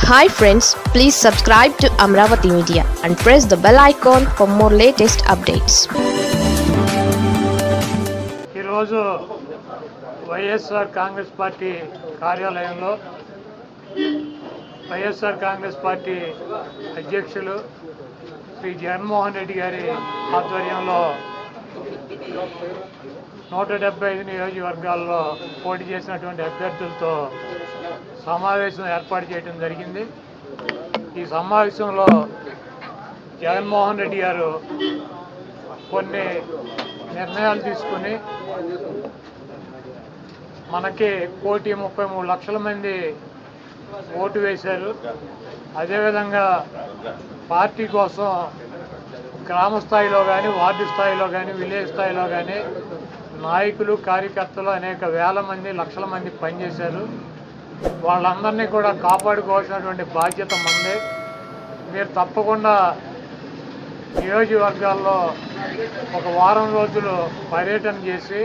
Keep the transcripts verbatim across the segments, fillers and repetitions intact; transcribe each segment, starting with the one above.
Hi friends, please subscribe to Amravati Media and press the bell icon for more latest updates. ఈ రోజు YSR Congress party కార్యాలయంలో YSR Congress party అధ్యక్షులు శ్రీ జగన్మోహన్ రెడ్డి గారి ఆధ్వర్యంలో నూట డెబ్బై ఐదు నియోజకవర్గాల్లో పోటీ చేసినటువంటి అభ్యర్థులతో సమావేశం ఏర్పాటు చేయడం జరిగింది. ఈ సమావేశంలో జగన్మోహన్ రెడ్డి గారు కొన్ని నిర్ణయాలు తీసుకుని మనకి కోటి ముప్పై మూడు లక్షల మంది ఓటు వేశారు. అదేవిధంగా పార్టీ కోసం గ్రామ స్థాయిలో కానీ వార్డు స్థాయిలో కానీ విలేజ్ స్థాయిలో కానీ నాయకులు కార్యకర్తలు అనేక వేల మంది లక్షల మంది పనిచేశారు. వాళ్ళందరినీ కూడా కాపాడుకోవాల్సినటువంటి బాధ్యత మందే. మీరు తప్పకుండా నియోజకవర్గాల్లో ఒక వారం రోజులు పర్యటన చేసి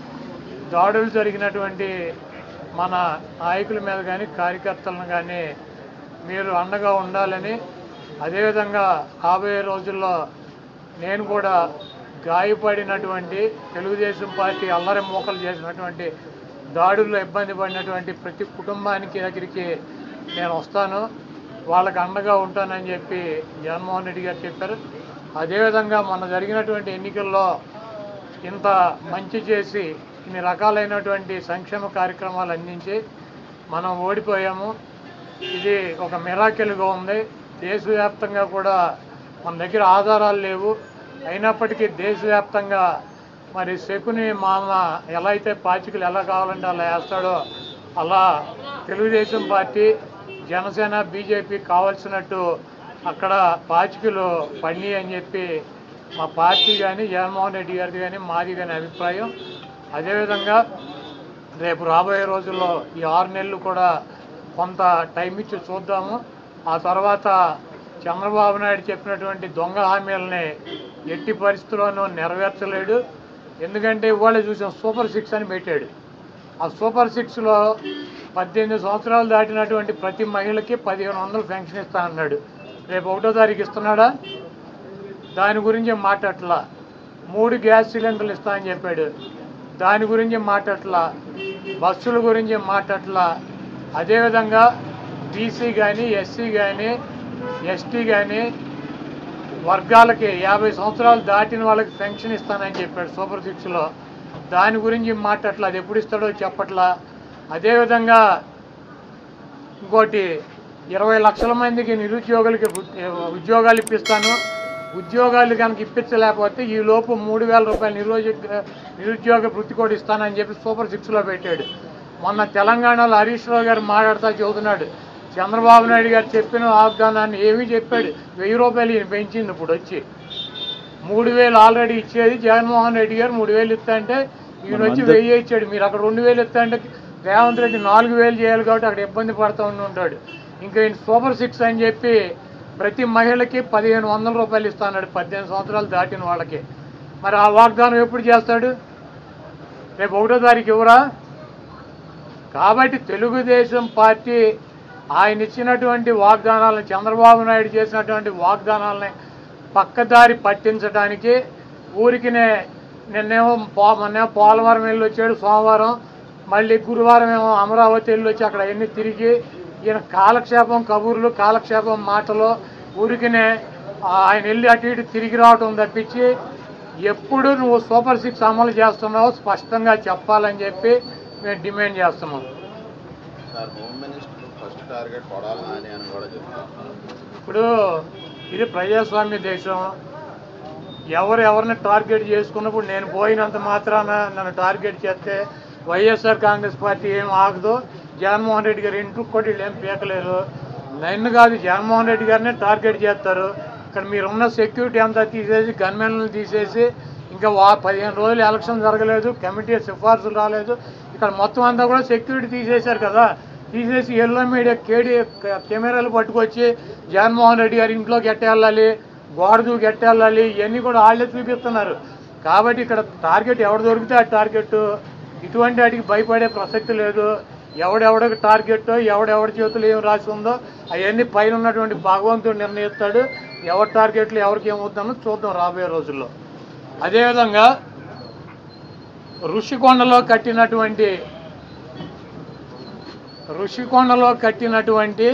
దాడులు జరిగినటువంటి మన నాయకుల మీద కానీ కార్యకర్తలను కానీ మీరు అండగా ఉండాలని, అదేవిధంగా రాబోయే రోజుల్లో నేను కూడా గాయపడినటువంటి తెలుగుదేశం పార్టీ అల్లరి మూకలు చేసినటువంటి దాడుల్లో ఇబ్బంది పడినటువంటి ప్రతి కుటుంబానికి దగ్గరికి నేను వస్తాను, వాళ్ళకి అండగా ఉంటానని చెప్పి జగన్మోహన్ రెడ్డి గారు చెప్పారు. అదేవిధంగా మన జరిగినటువంటి ఎన్నికల్లో ఇంత మంచి చేసి ఇన్ని రకాలైనటువంటి సంక్షేమ కార్యక్రమాలు అందించి మనం ఓడిపోయాము. ఇది ఒక మిరాకిల్గా ఉంది. దేశవ్యాప్తంగా కూడా మన దగ్గర ఆధారాలు లేవు, అయినప్పటికీ దేశవ్యాప్తంగా మరి శకుని మామ ఎలా అయితే పాచికలు ఎలా కావాలంటే అలా వేస్తాడో అలా తెలుగుదేశం పార్టీ జనసేన బీజేపీ కావాల్సినట్టు అక్కడ పాచికలు పడినాయి అని చెప్పి మా పార్టీ కానీ జగన్మోహన్ రెడ్డి గారిది కానీ మాది కానీ అభిప్రాయం. అదేవిధంగా రేపు రాబోయే రోజుల్లో ఈ ఆరు నెలలు కూడా కొంత టైం ఇచ్చి చూద్దాము. ఆ తర్వాత చంద్రబాబు నాయుడు చెప్పినటువంటి దొంగ హామీలని ఎట్టి పరిస్థితుల్లోనూ నెరవేర్చలేడు. ఎందుకంటే ఇవాళ చూసాం సూపర్ సిక్స్ అని పెట్టాడు. ఆ సూపర్ సిక్స్లో పద్దెనిమిది సంవత్సరాలు దాటినటువంటి ప్రతి మహిళకి పదిహేను వందలు పెన్షన్ ఇస్తా అన్నాడు. రేపు ఒకటో తారీఖు ఇస్తున్నాడా? దాని గురించి మాట్లాడట్లా. మూడు గ్యాస్ సిలిండర్లు ఇస్తా అని చెప్పాడు, దాని గురించి మాట్లాడట్లా. బస్సుల గురించి మాట్లాడట్లా. అదేవిధంగా బీసీ కానీ ఎస్సీ కానీ ఎస్టీ కానీ వర్గాలకి యాభై సంవత్సరాలు దాటిన వాళ్ళకి పెన్షన్ ఇస్తానని చెప్పాడు సూపర్ సిక్స్లో, దాని గురించి మాట్లాడట్లా. అది ఎప్పుడు ఇస్తాడో చెప్పట్లా. అదేవిధంగా ఇంకోటి ఇరవై లక్షల మందికి నిరుద్యోగులకి ఉద్యోగాలు ఇప్పిస్తాను, ఉద్యోగాలు కనుక ఇప్పించలేకపోతే ఈ లోపు మూడు వేల రూపాయలు నిరుద్యోగ నిరుద్యోగ వృత్తి కూడా ఇస్తానని చెప్పి సూపర్ సిక్స్లో పెట్టాడు. మొన్న తెలంగాణలో హరీష్ రావు గారు మాట్లాడుతూ చెబుతున్నాడు చంద్రబాబు నాయుడు గారు చెప్పిన వాగ్దానాన్ని ఏమీ చెప్పాడు. వెయ్యి రూపాయలు ఈయన పెంచింది. ఇప్పుడు వచ్చి మూడు వేలు ఆల్రెడీ ఇచ్చేది జగన్మోహన్ రెడ్డి గారు మూడు వేలు ఇస్తా అంటే ఈయన వచ్చి వెయ్యి ఇచ్చాడు. మీరు అక్కడ రెండు వేలు ఇస్తా అంటే రేవంత్ రెడ్డి నాలుగు వేలు చేయాలి కాబట్టి అక్కడ ఇబ్బంది పడుతూ ఉండి ఉంటాడు. ఇంకా ఈయన సూపర్ సిక్స్ అని చెప్పి ప్రతి మహిళకి పదిహేను వందల రూపాయలు ఇస్తాడు పద్దెనిమిది సంవత్సరాలు దాటిన వాళ్ళకి. మరి ఆ వాగ్దానం ఎప్పుడు చేస్తాడు? రేపు ఒకటో తారీఖు ఇవ్వరా? కాబట్టి తెలుగుదేశం పార్టీ ఆయన ఇచ్చినటువంటి వాగ్దానాలను, చంద్రబాబు నాయుడు చేసినటువంటి వాగ్దానాలని పక్కదారి పట్టించడానికి ఊరికినే నిన్నేమో పో మొన్నేమో పోలవరం వెళ్ళి వచ్చాడు సోమవారం, మళ్ళీ గురువారం ఏమో అమరావతి వెళ్ళి వచ్చి అక్కడ అన్నీ తిరిగి ఈయన కాలక్షేపం కబుర్లు కాలక్షేపం మాటలు ఊరికినే ఆయన వెళ్ళి అటు ఇటు తిరిగి రావటం తప్పించి ఎప్పుడు నువ్వు సూపర్ సిక్స్ అమలు చేస్తున్నావో స్పష్టంగా చెప్పాలని చెప్పి మేము డిమాండ్ చేస్తున్నాం. ఇప్పుడు ఇది ప్రజాస్వామ్య దేశం. ఎవరు ఎవరిని టార్గెట్ చేసుకున్నప్పుడు నేను పోయినంత మాత్రాన నన్ను టార్గెట్ చేస్తే వైఎస్ఆర్ కాంగ్రెస్ పార్టీ ఏం ఆగదు. జగన్మోహన్ రెడ్డి గారు ఇంటికి కూడా వీళ్ళు ఏం పీకలేరు. నన్ను కాదు జగన్మోహన్ రెడ్డి గారిని టార్గెట్ చేస్తారు. ఇక్కడ మీరున్న సెక్యూరిటీ అంతా తీసేసి గన్మెన్లను తీసేసి ఇంకా వా పదిహేను రోజులు ఎలక్షన్ జరగలేదు, కమిటీ సిఫార్సులు రాలేదు, ఇక్కడ మొత్తం అంతా కూడా సెక్యూరిటీ తీసేశారు కదా. తీసేసి ఎల్లో మీడియా కేడీ కెమెరాలు పట్టుకొచ్చి జగన్మోహన్ రెడ్డి గారి ఇంట్లోకి ఎట్టేళ్ళాలి, గోడ దూకి ఎట్టేళ్ళాలి, ఇవన్నీ కూడా వాళ్ళే చూపిస్తున్నారు. కాబట్టి ఇక్కడ టార్గెట్ ఎవరు దొరికితే ఆ టార్గెట్. ఇటువంటి వాటికి భయపడే ప్రసక్తి లేదు. ఎవడెవడికి టార్గెట్, ఎవడెవడి చేతులు ఏం రాసి ఉందో అవన్నీ పైన ఉన్నటువంటి భగవంతుడు నిర్ణయిస్తాడు. ఎవరి టార్గెట్లు ఎవరికి ఏమవుతుందో చూద్దాం రాబోయే రోజుల్లో. అదేవిధంగా ఋషికొండలో కట్టినటువంటి ఋషికొండలో కట్టినటువంటి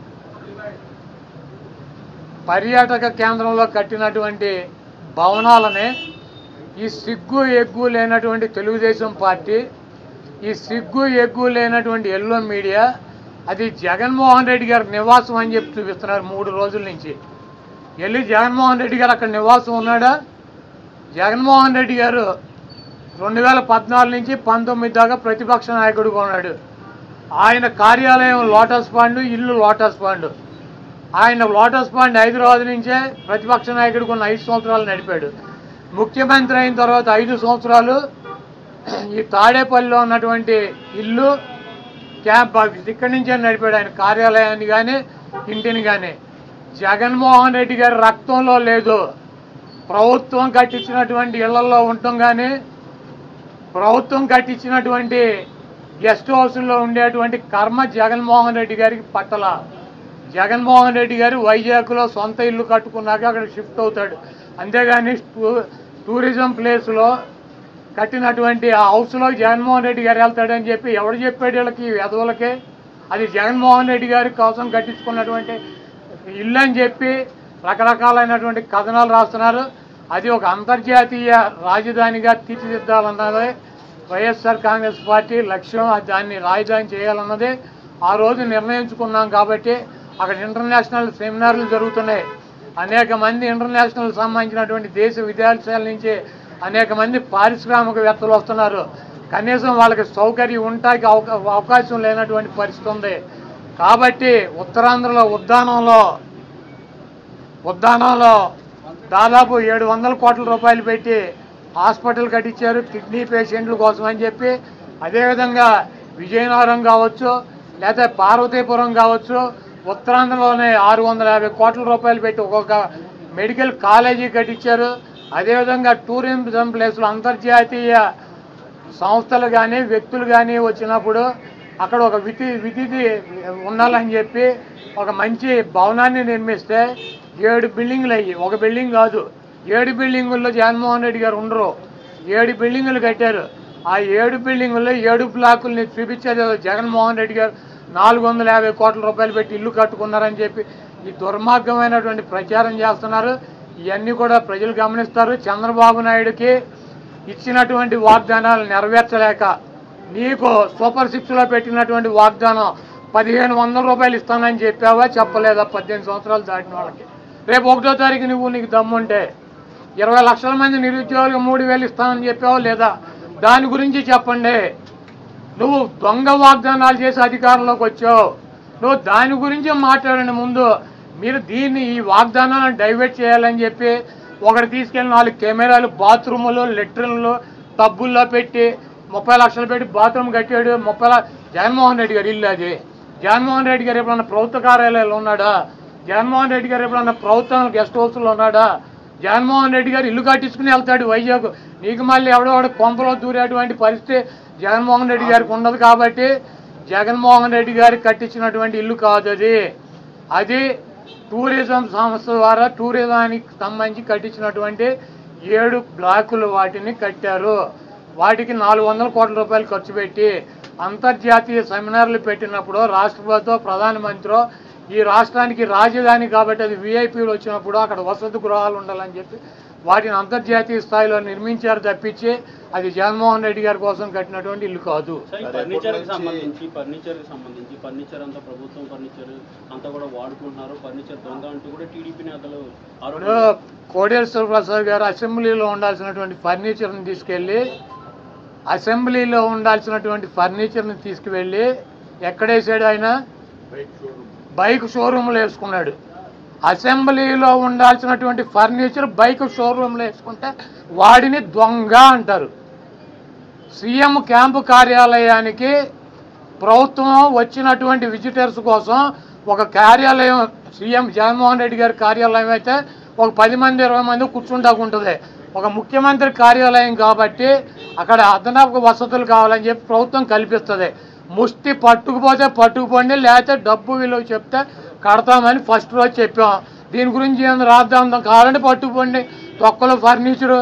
పర్యాటక కేంద్రంలో కట్టినటువంటి భవనాలనే ఈ సిగ్గు ఎగ్గు లేనటువంటి తెలుగుదేశం పార్టీ, ఈ సిగ్గు ఎగ్గు లేనటువంటి ఎల్లో మీడియా అది జగన్మోహన్ రెడ్డి గారి నివాసం అని చెప్పి చూపిస్తున్నారు మూడు రోజుల నుంచి. వెళ్ళి జగన్మోహన్ రెడ్డి గారు అక్కడ నివాసం ఉన్నాడా? జగన్మోహన్ రెడ్డి గారు రెండు వేల పద్నాలుగు నుంచి పంతొమ్మిది దాకా ప్రతిపక్ష నాయకుడిగా ఉన్నాడు. ఆయన కార్యాలయం లోటస్ పాండ్, ఇల్లు లోటస్ పాండ్. ఆయన లోటస్ పాండ్ హైదరాబాద్ నుంచే ప్రతిపక్ష నాయకుడికి ఉన్న ఐదు సంవత్సరాలు నడిపాడు. ముఖ్యమంత్రి అయిన తర్వాత ఐదు సంవత్సరాలు ఈ తాడేపల్లిలో ఉన్నటువంటి ఇల్లు క్యాంప్ ఆఫీస్ ఇక్కడి నుంచే నడిపాడు ఆయన కార్యాలయాన్ని కానీ ఇంటిని కానీ. జగన్మోహన్ రెడ్డి గారి రక్తంలో లేదు. ప్రభుత్వం కట్టించినటువంటి ఇళ్లలో ఉండటం కానీ, ప్రభుత్వం కట్టించినటువంటి గెస్ట్ హౌస్లో ఉండేటువంటి కర్మ జగన్మోహన్ రెడ్డి గారికి పట్టల. జగన్మోహన్ రెడ్డి గారు వైజాగ్లో సొంత ఇల్లు కట్టుకున్నాక అక్కడ షిఫ్ట్ అవుతాడు. అంతేగాని టూరిజం ప్లేస్లో కట్టినటువంటి ఆ హౌస్లో జగన్మోహన్ రెడ్డి గారు వెళ్తాడని చెప్పి ఎవడు చెప్పాడు వీళ్ళకి, వెధవులకే? అది జగన్మోహన్ రెడ్డి గారి కోసం కట్టించుకున్నటువంటి ఇల్లు అని చెప్పి రకరకాలైనటువంటి కథనాలు రాస్తున్నారు. అది ఒక అంతర్జాతీయ రాజధానిగా తీర్చిదిద్దాలన్నదే వైఎస్ఆర్ కాంగ్రెస్ పార్టీ లక్ష్యం. దాన్ని రాజధాని చేయాలన్నదే ఆ రోజు నిర్ణయించుకున్నాం. కాబట్టి అక్కడ ఇంటర్నేషనల్ సెమినార్లు జరుగుతున్నాయి. అనేక మంది ఇంటర్నేషనల్ సంబంధించినటువంటి దేశ విదేశాల నుంచి అనేక మంది పారిశ్రామికవేత్తలు వస్తున్నారు. కనీసం వాళ్ళకి సౌకర్యం ఉండటానికి అవకాశం లేనటువంటి పరిస్థితి ఉంది. కాబట్టి ఉత్తరాంధ్రలో ఉద్దానంలో ఉద్దానంలో దాదాపు ఏడు వందల కోట్ల రూపాయలు పెట్టి హాస్పిటల్ కట్టించారు కిడ్నీ పేషెంట్ల కోసం అని చెప్పి. అదేవిధంగా విజయనగరం కావచ్చు, లేదా పార్వతీపురం కావచ్చు, ఉత్తరాంధ్రలోనే ఆరు వందల యాభై కోట్ల రూపాయలు పెట్టి ఒక్కొక్క మెడికల్ కాలేజీ కట్టించారు. అదేవిధంగా టూరిజం ప్లేస్లో అంతర్జాతీయ సంస్థలు కానీ వ్యక్తులు కానీ వచ్చినప్పుడు అక్కడ ఒక విధి విధిది ఉండాలని చెప్పి ఒక మంచి భవనాన్ని నిర్మిస్తే ఏడు బిల్డింగులు అయ్యి, ఒక బిల్డింగ్ కాదు ఏడు బిల్డింగుల్లో జగన్మోహన్ రెడ్డి గారు ఉండరు. ఏడు బిల్డింగులు కట్టారు. ఆ ఏడు బిల్డింగుల్లో ఏడు బ్లాకుల్ని చూపించేది జగన్మోహన్ రెడ్డి గారు నాలుగు వందల యాభై కోట్ల రూపాయలు పెట్టి ఇల్లు కట్టుకున్నారని చెప్పి ఈ దుర్మార్గమైనటువంటి ప్రచారం చేస్తున్నారు. ఇవన్నీ కూడా ప్రజలు గమనిస్తారు. చంద్రబాబు నాయుడుకి ఇచ్చినటువంటి వాగ్దానాలు నెరవేర్చలేక నీకు సూపర్ సిక్స్లో పెట్టినటువంటి వాగ్దానం పదిహేను వందల రూపాయలు ఇస్తానని చెప్పావా, చెప్పలేదా? పద్దెనిమిది సంవత్సరాలు దాటిన వాళ్ళకి రేపు ఒకటో తారీఖు నువ్వు నీకు దమ్ముంటే ఇరవై లక్షల మంది నిరుద్యోగులకు మూడు వేలు ఇస్తానని చెప్పావా లేదా? దాని గురించి చెప్పండి. నువ్వు దొంగ వాగ్దానాలు చేసి అధికారంలోకి వచ్చావు. నువ్వు దాని గురించి మాట్లాడండి ముందు. మీరు దీన్ని ఈ వాగ్దానాలను డైవర్ట్ చేయాలని చెప్పి ఒకటి తీసుకెళ్ళి నాలుగు కెమెరాలు బాత్రూములు లెట్రిన్లు టబ్బుల్లో పెట్టి ముప్పై లక్షలు పెట్టి బాత్రూమ్ కట్టాడు. ముప్పై జగన్మోహన్ రెడ్డి గారు ఇల్లు అది. జగన్మోహన్ రెడ్డి గారు ఎప్పుడన్నా ప్రభుత్వ కార్యాలయాలు ఉన్నాడా? జగన్మోహన్ రెడ్డి గారు ఎప్పుడన్నా ప్రభుత్వం గెస్ట్ హౌస్లో ఉన్నాడా? జగన్మోహన్ రెడ్డి గారు ఇల్లు కట్టించుకుని వెళ్తాడు వైజాగ్. నీకు మళ్ళీ ఎవడెవడ కొంపలో దూరేటువంటి పరిస్థితి జగన్మోహన్ రెడ్డి గారికి ఉండదు. కాబట్టి జగన్మోహన్ రెడ్డి గారికి కట్టించినటువంటి ఇల్లు కాదు అది. అది టూరిజం సంస్థ ద్వారా టూరిజానికి సంబంధించి కట్టించినటువంటి ఏడు బ్లాకులు వాటిని కట్టారు. వాటికి నాలుగు వందల కోట్ల రూపాయలు ఖర్చు పెట్టి అంతర్జాతీయ సెమినార్లు పెట్టినప్పుడు రాష్ట్రపతితో ప్రధానమంత్రి ఈ రాష్ట్రానికి రాజధాని కాబట్టి అది విఐపీలు వచ్చినప్పుడు అక్కడ వసతి గృహాలు ఉండాలని చెప్పి వాటిని అంతర్జాతీయ స్థాయిలో నిర్మించారు తప్పించి అది జగన్మోహన్ రెడ్డి గారి కోసం కట్టినటువంటి ఇల్లు కాదు. ఫర్నిచర్కి సంబంధించి ఫర్నిచర్కి సంబంధించి ఫర్నిచర్ అంతా ప్రభుత్వం ఫర్నిచర్ అంతా కూడా వాడుకుంటున్నారు. ఫర్నిచర్ దొంగ అంటూ కూడా టీడీపీ నేతలు కోడేశ్వర ప్రసాద్ గారు అసెంబ్లీలో ఉండాల్సినటువంటి ఫర్నిచర్ని తీసుకెళ్ళి అసెంబ్లీలో ఉండాల్సినటువంటి ఫర్నిచర్ని తీసుకువెళ్ళి ఎక్కడేసాడు ఆయన? బైక్ షోరూంలో వేసుకున్నాడు. అసెంబ్లీలో ఉండాల్సినటువంటి ఫర్నిచర్ బైక్ షోరూంలో వేసుకుంటే వాడిని దొంగ అంటారు. సీఎం క్యాంపు కార్యాలయానికి ప్రభుత్వం వచ్చినటువంటి విజిటర్స్ కోసం ఒక కార్యాలయం సీఎం జగన్మోహన్ రెడ్డి గారి కార్యాలయం అయితే ఒక పది మంది ఇరవై మంది కూర్చుంటాకు ఉంటుంది. ఒక ముఖ్యమంత్రి కార్యాలయం కాబట్టి అక్కడ అదనపు వసతులు కావాలని చెప్పి ప్రభుత్వం కల్పిస్తుంది. ముష్టి పట్టుకుపోతే పట్టుకుపోండి, లేకపోతే డబ్బు విలువ చెప్తే కడతామని ఫస్ట్ రోజు చెప్పాం. దీని గురించి ఏమైనా రాద్దాం, కావాలంటే పట్టుకుపోండి. తొక్కలో ఫర్నిచరు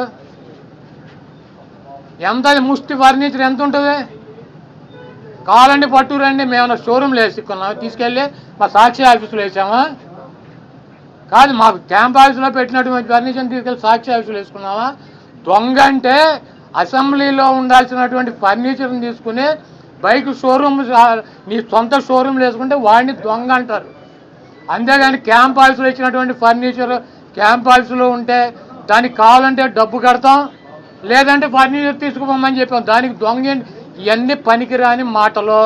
ఎంత, ముష్టి ఫర్నిచర్ ఎంత ఉంటుంది? కావాలంటే పట్టుకురండి. మేము షోరూమ్లో వేసుకున్నాం, తీసుకెళ్ళి మా సాక్షి ఆఫీసులో వేసామా? కాదు, మాకు క్యాంప్ ఆఫీసులో పెట్టినటువంటి ఫర్నిచర్ని తీసుకెళ్ళి సాక్షి ఆఫీసులో వేసుకున్నామా? దొంగ అంటే అసెంబ్లీలో ఉండాల్సినటువంటి ఫర్నిచర్ని తీసుకుని బైక్ షోరూమ్, నీ సొంత షోరూమ్లో వేసుకుంటే వాడిని దొంగ అంటారు. అంతేగాని క్యాంప్ ఆఫీసులో ఇచ్చినటువంటి ఫర్నిచర్ క్యాంప్ ఆఫీసులో ఉంటే దానికి కావాలంటే డబ్బు కడతాం, లేదంటే ఫర్నిచర్ తీసుకుపోమని చెప్పాం. దానికి దొంగ ఇవన్నీ పనికిరాని మాటలు.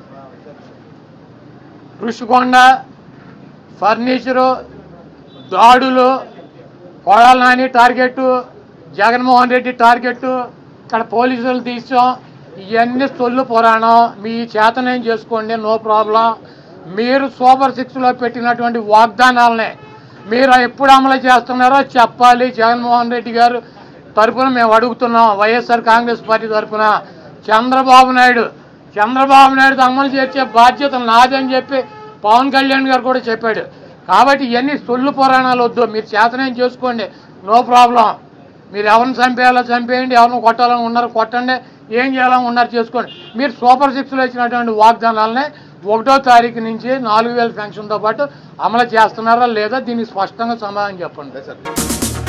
ఋషికొండ ఫర్నిచరు, దాడులు, కొడాల నాని టార్గెట్, జగన్మోహన్ రెడ్డి టార్గెట్, ఇక్కడ పోలీసులు తీసాం. ఇవన్నీ సొల్లు పురాణం. మీ చేతనేం చేసుకోండి, నో ప్రాబ్లం. మీరు సూపర్ సిక్స్లో పెట్టినటువంటి వాగ్దానాలనే మీరు ఎప్పుడు అమలు చేస్తున్నారో చెప్పాలి. జగన్మోహన్ రెడ్డి గారు తరఫున మేము అడుగుతున్నాం, వైఎస్ఆర్ కాంగ్రెస్ పార్టీ తరఫున. చంద్రబాబు నాయుడు చంద్రబాబు నాయుడు అమలు చేసే బాధ్యత నాదని చెప్పి పవన్ కళ్యాణ్ గారు కూడా చెప్పాడు. కాబట్టి ఇవన్నీ సొల్లు పురాణాలు వద్దు, మీరు చేతనేం చేసుకోండి, నో ప్రాబ్లం. మీరు ఎవరిని చంపేయాలో చంపేయండి, ఎవరిని కొట్టాలని ఉన్నారు కొట్టండి, ఏం చేయాలని ఉన్నారు చేసుకోండి. మీరు సూపర్ సిక్స్లో ఇచ్చినటువంటి వాగ్దానాలనే ఒకటో తారీఖు నుంచి నాలుగు వేల పెన్షన్తో పాటు అమలు చేస్తున్నారా లేదా, దీనికి స్పష్టంగా సమాధానం చెప్పండి.